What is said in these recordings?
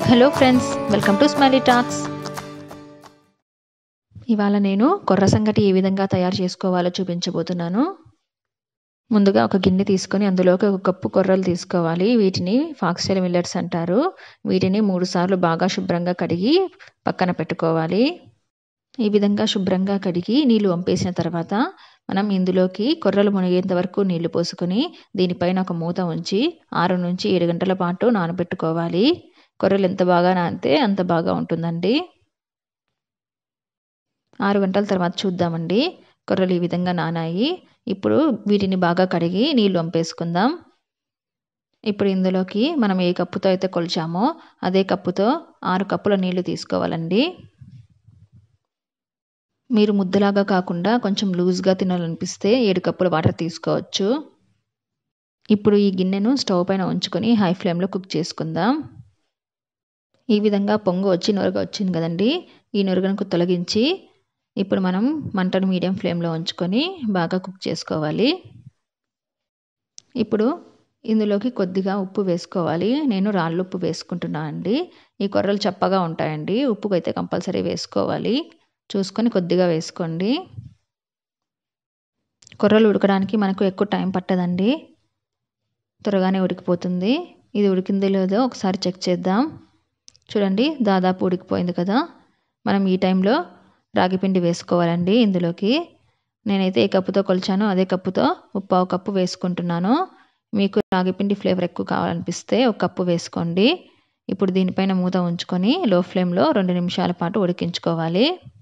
Hello friends, welcome to smiley talks. ఇవాళ నేను కొర్ర సంగటి ఏ విధంగా తయారు చేసుకోవాలో చూపించబోతున్నాను. ముందుగా ఒక గిన్నె తీసుకొని అందులోకి ఒక కప్పు కొర్రలు తీసుకోవాలి. వీటిని ఫాక్స్టైల్ మిల్లెట్స్ అంటారు. వీటిని 3 సార్లు బాగా శుభ్రంగా కడిగి పక్కన పెట్టుకోవాలి. ఈ విధంగా శుభ్రంగా కడిగి నీళ్లు వంపేసిన తర్వాత మనం ఇందులోకి కొర్రలు మునిగేంత వరకు నీళ్లు పోసుకొని దీనిపైన ఒక మూత ఉంచి 6 నుంచి 7 గంటల పాటు నానబెట్టుకోవాలి. కొర్రలు ఎంత బాగా నానితే అంత బాగా ఉంటుందండి. 6 గంటల తర్వాత చూద్దామండి. కొర్రలు ఈ విధంగా నానాయి. ఇప్పుడు వీటిని బాగా కడిగి నీళ్లు వంపేసుకుందాం. ఇప్పుడు ఇందులోకి మనం ఏ కప్పుతో అయితే కొలిచామో అదే కప్పుతో 6 కప్పుల నీళ్లు తీసుకోవాలండి. మీరు ముద్దలాగా కాకుండా కొంచెం లూజ్గా తినాలనిపిస్తే 7 కప్పుల వాటర్ తీసుకోవచ్చు. ఇప్పుడు ఈ గిన్నెను స్టవ్ పైన ఉంచుకొని హై ఫ్లేమ్లో కుక్ చేసుకుందాం. ఈ విధంగా పొంగు వచ్చి నురగ వచ్చింది కదండి. ఈ నురగను తొలగించి ఇప్పుడు మనం మంటను మీడియం ఫ్లేమ్లో ఉంచుకొని బాగా కుక్ చేసుకోవాలి. ఇప్పుడు ఇందులోకి కొద్దిగా ఉప్పు వేసుకోవాలి. నేను రాళ్ళు ఉప్పు వేసుకుంటున్నాను అండి. ఈ కొర్రలు చప్పగా ఉంటాయండి. ఉప్పు అయితే కంపల్సరీ వేసుకోవాలి. చూసుకొని కొద్దిగా వేసుకోండి. కొర్రలు ఉడకడానికి మనకు ఎక్కువ టైం పట్టదండి. త్వరగానే ఉడికిపోతుంది. ఇది ఉడికిందో లేదో ఒకసారి చెక్ చేద్దాం. చూడండి, దాదాపు ఉడికిపోయింది కదా. మనం ఈ టైంలో రాగి పిండి వేసుకోవాలండి. ఇందులోకి నేనైతే ఏ కప్పుతో కొలిచానో అదే కప్పుతో 1/4 కప్పు వేసుకుంటున్నాను. మీకు రాగి పిండి ఫ్లేవర్ ఎక్కువ కావాలనిపిస్తే 1 కప్పు వేసుకోండి. ఇప్పుడు దీనిపైన మూత ఉంచుకొని లో ఫ్లేమ్లో 2 నిమిషాల పాటు ఉడికించుకోవాలి.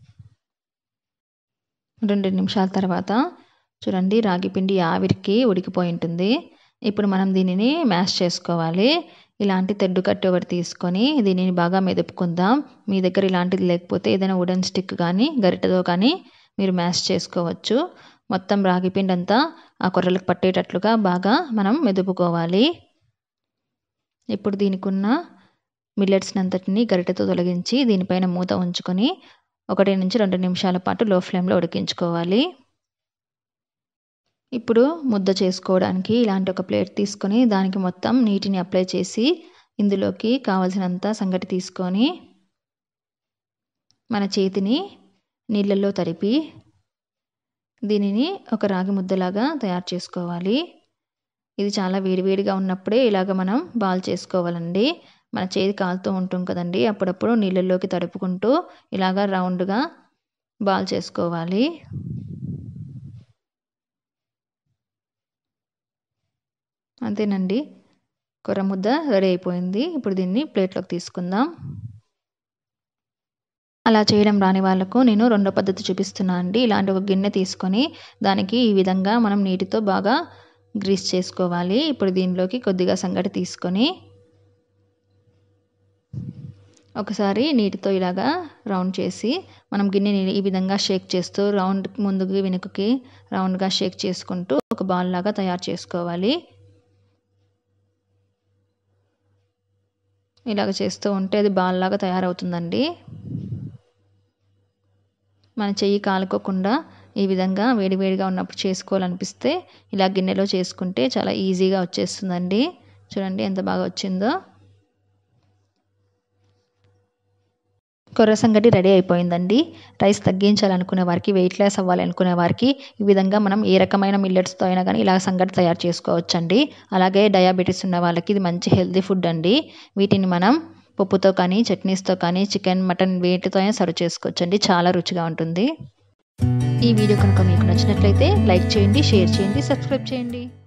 2 నిమిషాల తర్వాత చూడండి, రాగి పిండి ఆవిరికి ఉడికిపోయి ఉంటుంది. ఇప్పుడు మనం దీనిని మ్యాష్ చేసుకోవాలి. ఇలాంటి తెడ్డు కట్టు ఒకటి తీసుకొని దీనిని బాగా మెదుపుకుందాం. మీ దగ్గర ఇలాంటిది లేకపోతే ఏదైనా వుడెన్ స్టిక్ కానీ గరిటెతో కానీ మీరు మ్యాష్ చేసుకోవచ్చు. మొత్తం రాగి పిండి అంతా ఆ కొర్రలకు పట్టేటట్లుగా బాగా మనం మెదుపుకోవాలి. ఇప్పుడు దీనికి ఉన్న మిల్లెట్స్ని అంతటిని గరిటెతో తొలగించి దీనిపైన మూత ఉంచుకొని 1 నుంచి 2 నిమిషాల పాటు లో ఫ్లేమ్లో ఉడికించుకోవాలి. ఇప్పుడు ముద్ద చేసుకోవడానికి ఇలాంటి ఒక ప్లేట్ తీసుకొని దానికి మొత్తం నీటిని అప్లై చేసి ఇందులోకి కావలసినంత సంగటి తీసుకొని మన చేతిని నీళ్ళల్లో తడిపి దీనిని ఒక రాగి ముద్దలాగా తయారు చేసుకోవాలి. ఇది చాలా వేడివేడిగా ఉన్నప్పుడే ఇలాగ మనం బాల్ చేసుకోవాలండి. మన చేతి కాలుతూ ఉంటుంది కదండి, అప్పుడప్పుడు నీళ్ళల్లోకి తడుపుకుంటూ ఇలాగ రౌండ్గా బాల్ చేసుకోవాలి. అంతేనండి, కొర్ర ముద్ద రెడీ అయిపోయింది. ఇప్పుడు దీన్ని ప్లేట్లోకి తీసుకుందాం. అలా చేయడం రాని వాళ్ళకు నేను రెండో పద్ధతి చూపిస్తున్నాను అండి. ఇలాంటి ఒక గిన్నె తీసుకొని దానికి ఈ విధంగా మనం నీటితో బాగా గ్రీస్ చేసుకోవాలి. ఇప్పుడు దీనిలోకి కొద్దిగా సంగటి తీసుకొని ఒకసారి నీటితో ఇలాగా రౌండ్ చేసి మనం గిన్నెని ఈ విధంగా షేక్ చేస్తూ రౌండ్ ముందుకి వెనుకకి రౌండ్గా షేక్ చేసుకుంటూ ఒక బాల్ లాగా తయారు చేసుకోవాలి. ఇలాగ చేస్తూ ఉంటే అది బాల్ లాగా తయారవుతుందండి. మన చెయ్యి కాలుకోకుండా ఈ విధంగా వేడివేడిగా ఉన్నప్పుడు చేసుకోవాలనిపిస్తే ఇలా గిన్నెలో చేసుకుంటే చాలా ఈజీగా వచ్చేస్తుందండి. చూడండి ఎంత బాగా వచ్చిందో. కొర్ర సంగటి రెడీ అయిపోయిందండి. రైస్ తగ్గించాలనుకునే వారికి, వెయిట్ లాస్ అవ్వాలనుకునే వారికి ఈ విధంగా మనం ఏ రకమైన మిల్లెట్స్తో అయినా కానీ ఇలా సంగటి తయారు చేసుకోవచ్చండి. అలాగే డయాబెటీస్ ఉన్న వాళ్ళకి ఇది మంచి హెల్తీ ఫుడ్ అండి. వీటిని మనం పప్పుతో కానీ చట్నీస్తో కానీ చికెన్, మటన్ వేటితో అయినా సర్వ్ చేసుకోవచ్చండి. చాలా రుచిగా ఉంటుంది. ఈ వీడియో కనుక మీకు నచ్చినట్లయితే లైక్ చేయండి, షేర్ చేయండి, సబ్స్క్రైబ్ చేయండి.